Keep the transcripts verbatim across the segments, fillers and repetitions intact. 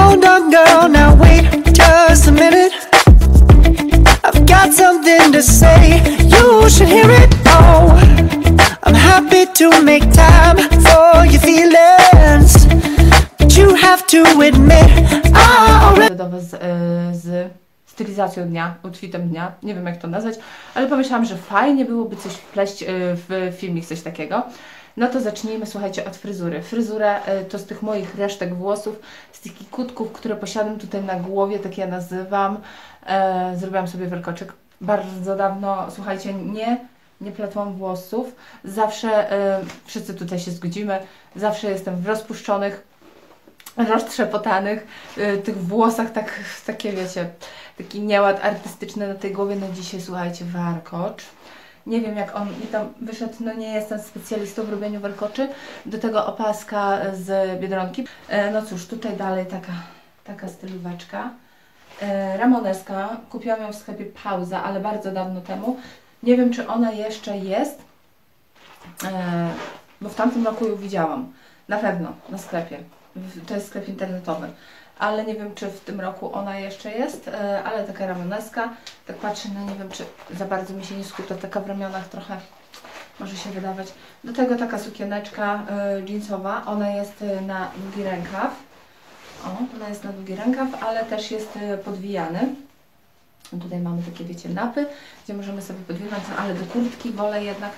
Hold on girl, now wait just a minute. I've got something to say, you should hear it. Oh, I'm happy to make time for your feelings, but you have to admit I already... Z, z stylizacją dnia, outfitem dnia, nie wiem jak to nazwać, ale pomyślałam, że fajnie byłoby coś wpleść w filmik, coś takiego. No to zacznijmy, słuchajcie, od fryzury. Fryzura to z tych moich resztek włosów, z tych kutków, które posiadam tutaj na głowie, tak ja nazywam. E, zrobiłam sobie warkoczek. Bardzo dawno, słuchajcie, nie, nie pletłam włosów. Zawsze, e, wszyscy tutaj się zgodzimy, zawsze jestem w rozpuszczonych, roztrzepotanych, e, tych włosach, tak, takie wiecie, taki nieład artystyczny na tej głowie. No dzisiaj, słuchajcie, warkocz. Nie wiem jak on mi tam wyszedł, no nie jestem specjalistą w robieniu warkoczy. Do tego opaska z Biedronki. E, no cóż, tutaj dalej taka, taka stylóweczka. E, Ramoneska, kupiłam ją w sklepie Pauza, ale bardzo dawno temu. Nie wiem czy ona jeszcze jest, e, bo w tamtym roku ją widziałam. Na pewno, na sklepie. To jest sklep internetowy. Ale nie wiem, czy w tym roku ona jeszcze jest, ale taka ramoneska, tak patrzę, no nie wiem, czy za bardzo mi się nie skuta, taka w ramionach trochę może się wydawać. Do tego taka sukieneczka y, jeansowa, ona jest na długi rękaw, o, ona jest na długi rękaw, ale też jest y, podwijany. Tutaj mamy takie, wiecie, napy, gdzie możemy sobie podwijać, ale do kurtki wolę jednak...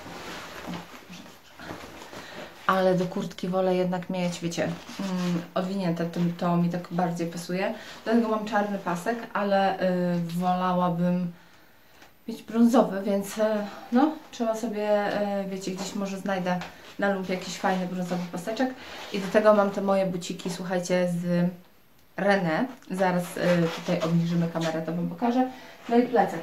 ale do kurtki wolę jednak mieć, wiecie, mm, odwinięte, to, to mi tak bardziej pasuje. Do tego mam czarny pasek, ale y, wolałabym mieć brązowy, więc y, no, trzeba sobie, y, wiecie, gdzieś może znajdę na lumpie jakiś fajny brązowy paseczek. I do tego mam te moje buciki, słuchajcie, z René. Zaraz y, tutaj obniżymy kamerę, to Wam pokażę. No i plecak.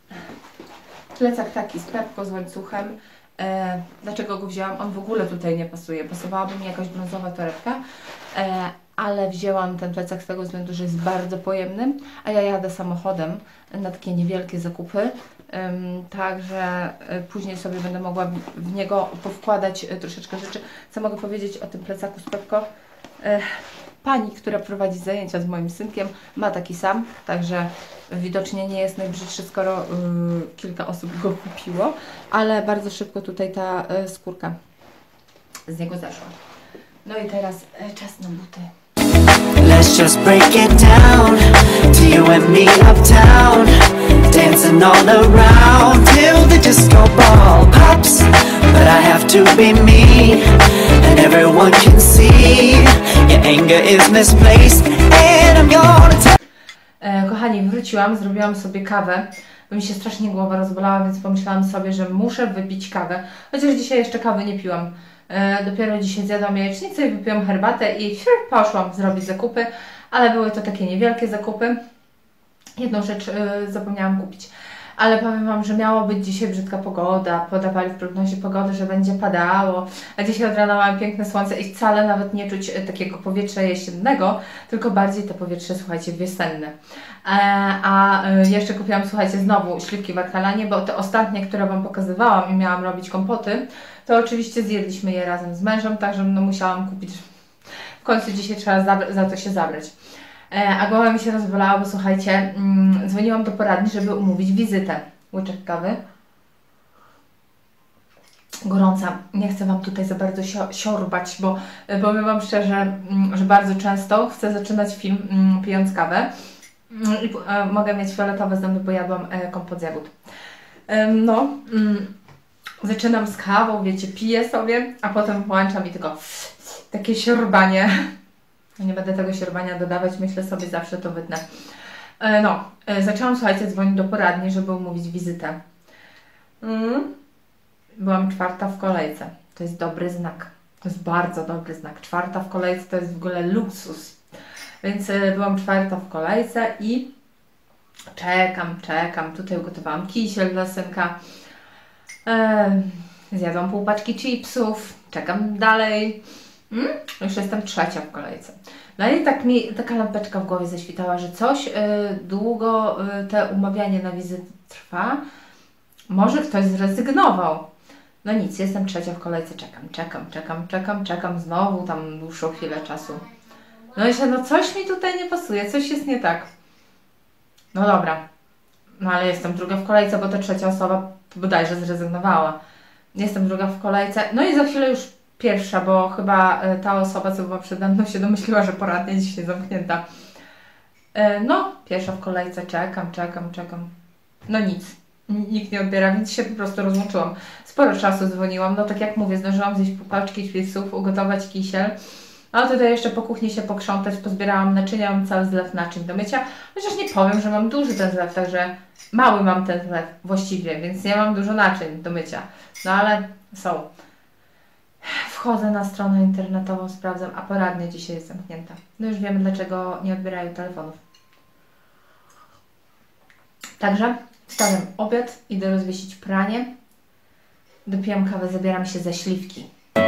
Plecak taki z pepką, z łańcuchem. E, dlaczego go wzięłam? On w ogóle tutaj nie pasuje. Pasowałaby mi jakaś brązowa torebka, e, ale wzięłam ten plecak z tego względu, że jest bardzo pojemny, a ja jadę samochodem na takie niewielkie zakupy, e, także e, później sobie będę mogła w, w niego powkładać e, troszeczkę rzeczy. Co mogę powiedzieć o tym plecaku z pepką? E, Pani, która prowadzi zajęcia z moim synkiem, ma taki sam, także widocznie nie jest najbrzydszy, skoro y, kilka osób go kupiło, ale bardzo szybko tutaj ta y, skórka z niego zeszła. No i teraz y, czas na buty. Let's just break it down to you and me uptown, dancing all around till the disco ball pops. But I have to be me, and everyone can see your anger is misplaced, and I'm gonna tell. E, kochani, wróciłam, zrobiłam sobie kawę, bo mi się strasznie głowa rozbolała, więc pomyślałam sobie, że muszę wypić kawę. Chociaż dzisiaj jeszcze kawy nie piłam. E, dopiero dzisiaj zjadłam jajecznicę i wypiłam herbatę i poszłam zrobić zakupy, ale były to takie niewielkie zakupy. Jedną rzecz e, zapomniałam kupić. Ale powiem Wam, że miało być dzisiaj brzydka pogoda, podawali w prognozie pogody, że będzie padało, a dzisiaj od rana mamy piękne słońce i wcale nawet nie czuć takiego powietrza jesiennego, tylko bardziej to powietrze, słuchajcie, wiosenne. E, a jeszcze kupiłam, słuchajcie, znowu śliwki w Arkalanie, bo te ostatnie, które Wam pokazywałam i miałam robić kompoty, to oczywiście zjedliśmy je razem z mężem, także no, musiałam kupić, w końcu dzisiaj trzeba za, za to się zabrać. A głowa mi się rozbolała, bo słuchajcie, mm, dzwoniłam do poradni, żeby umówić wizytę. Łyczek kawy. Gorąca. Nie chcę Wam tutaj za bardzo siorbać, bo powiem Wam szczerze, mm, że bardzo często chcę zaczynać film mm, pijąc kawę. Mm, I e, mogę mieć fioletowe zęby, bo jadłam e, kompot z jagód. E, no, mm, zaczynam z kawą, wiecie, piję sobie, a potem włączam i tylko takie siorbanie. Nie będę tego siorbania dodawać, myślę sobie, zawsze to wytnę. E, no, e, zaczęłam, słuchajcie, dzwonić do poradni, żeby umówić wizytę. Mm. Byłam czwarta w kolejce. To jest dobry znak. To jest bardzo dobry znak. Czwarta w kolejce to jest w ogóle luksus. Więc e, byłam czwarta w kolejce i czekam, czekam. Tutaj ugotowałam kisiel dla synka. E, zjadłam pół paczki chipsów. Czekam dalej. Hmm? Już jestem trzecia w kolejce. No i tak mi taka lampeczka w głowie zaświtała, że coś y, długo y, te umawianie na wizytę trwa. Może ktoś zrezygnował. No nic, jestem trzecia w kolejce, czekam, czekam, czekam, czekam, czekam znowu tam dłuższą chwilę czasu. No i się, no coś mi tutaj nie pasuje, coś jest nie tak. No dobra. No ale jestem druga w kolejce, bo ta trzecia osoba bodajże zrezygnowała. Jestem druga w kolejce. No i za chwilę już pierwsza, bo chyba ta osoba, co była przede mną, się domyśliła, że poradnia dzisiaj zamknięta. No, pierwsza w kolejce, czekam, czekam, czekam. No nic. Nikt nie odbiera, więc się po prostu rozłączyłam. Sporo czasu dzwoniłam, no tak jak mówię, zdążyłam zjeść pół paczki chipsów, ugotować kisiel. A tutaj jeszcze po kuchni się pokrzątać, pozbierałam naczynia, mam cały zlew naczyń do mycia. Chociaż nie powiem, że mam duży ten zlew, także mały mam ten zlew właściwie, więc nie mam dużo naczyń do mycia. No ale są. Wchodzę na stronę internetową, sprawdzam, a poradnia dzisiaj jest zamknięta. No już wiemy, dlaczego nie odbierają telefonów. Także wstawiam obiad, idę rozwiesić pranie. Dopijam kawę, zabieram się za śliwki.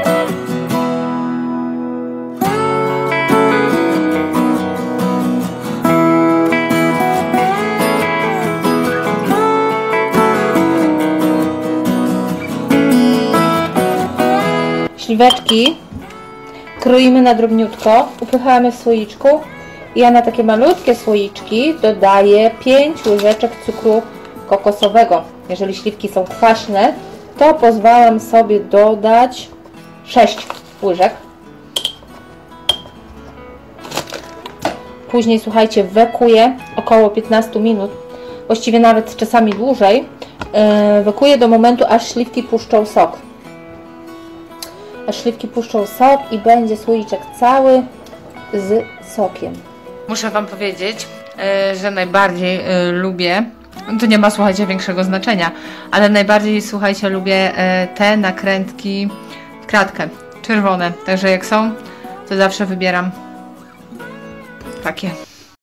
Śliweczki kroimy na drobniutko, upychamy w słoiczku. Ja na takie malutkie słoiczki dodaję pięć łyżeczek cukru kokosowego. Jeżeli śliwki są kwaśne, to pozwalam sobie dodać sześć łyżek. Później, słuchajcie, wekuję około piętnaście minut, właściwie nawet czasami dłużej. Wekuję do momentu, aż śliwki puszczą sok. Aż śliwki puszczą sok i będzie słoiczek cały z sokiem. Muszę Wam powiedzieć, że najbardziej lubię, to nie ma, słuchajcie, większego znaczenia, ale najbardziej, słuchajcie, lubię te nakrętki w kratkę, czerwone. Także jak są, to zawsze wybieram takie.